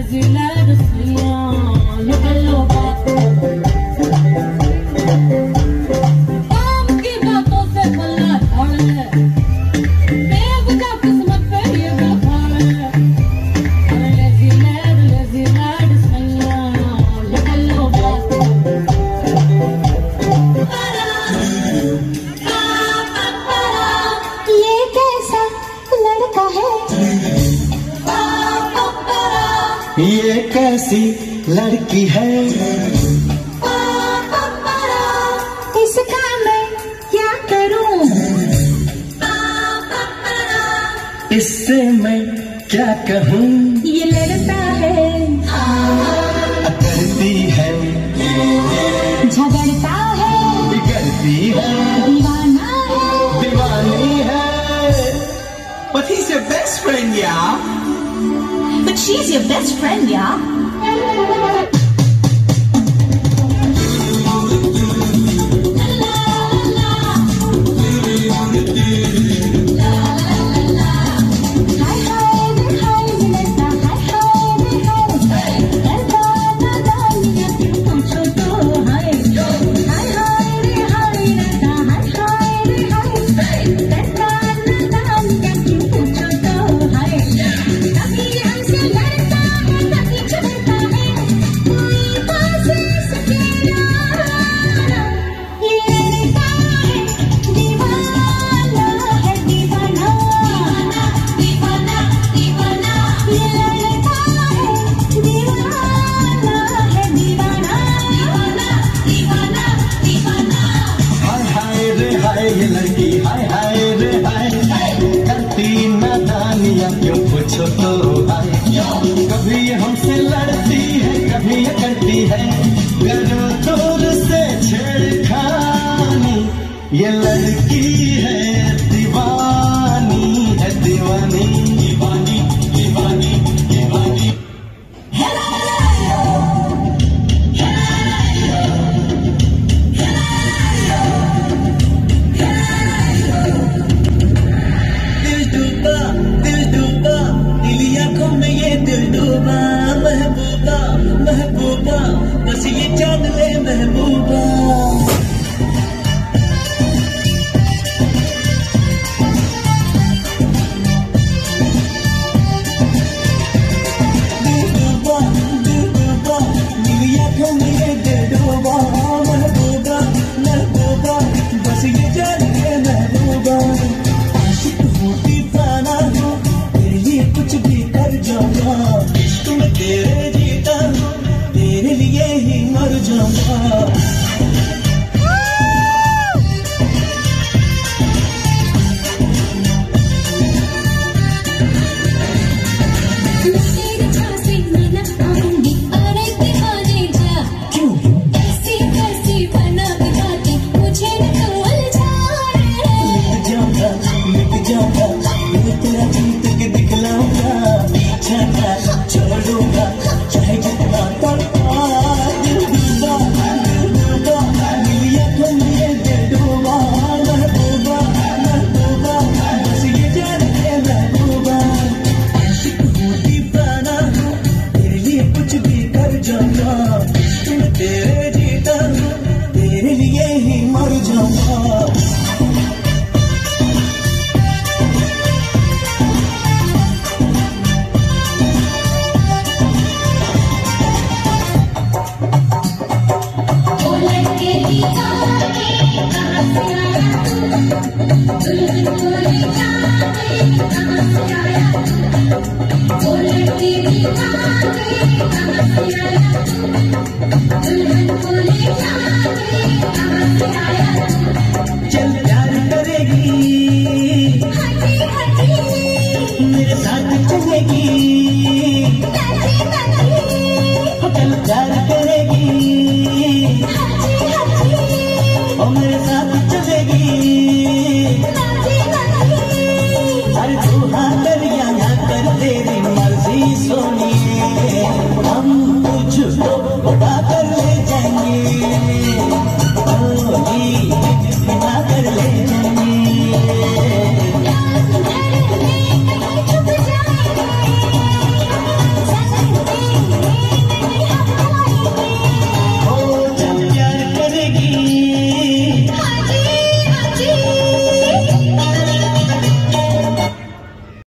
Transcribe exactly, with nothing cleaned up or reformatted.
ये कैसी लड़की है, इसका मैं क्या करूं, इससे मैं क्या कहूँ। ये लड़ता है, करती है, झगड़ता है, बिगड़ती है, दीवाना है, दीवानी है। But he's your best friend, yeah. But she's your best friend, yeah. ये लड़की हाय हाय रे हाय, करती नादानियाँ क्यों पूछो तो हाय। कभी ये हमसे लड़ती है, कभी ये करती है करो दूर से छेड़खानी। ये लड़की है दीवानी, है दीवानी, दीवानी, दीवानी, दीवानी। महबूबा महबूबा बस ये जान ले महबूबा। महबूबा महबूबा मेरी आँखों में ये दिल डूबा। महबूबा महबूबा बस ये जान ले महबूबा। आशिक हूँ दीवाना हूँ, तेरे लिए कुछ भी कर जाऊंगा। तुम तेरे जीता हूँ, तेरे लिए ही मर जाऊंगा। तेरे जीता हूँ, तेरे लिए ही मर जाऊंगा। दुल्हन को ले